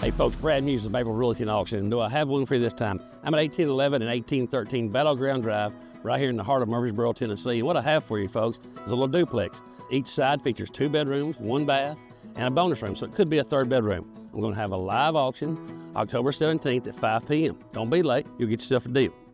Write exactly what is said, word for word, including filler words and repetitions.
Hey folks, Brad Muse with Maple Realty and Auction, and do I have one for you this time? I'm at eighteen eleven and eighteen thirteen Battleground Drive, right here in the heart of Murfreesboro, Tennessee. And what I have for you folks is a little duplex. Each side features two bedrooms, one bath, and a bonus room, so it could be a third bedroom. I'm gonna have a live auction October seventeenth at five p m Don't be late, you'll get yourself a deal.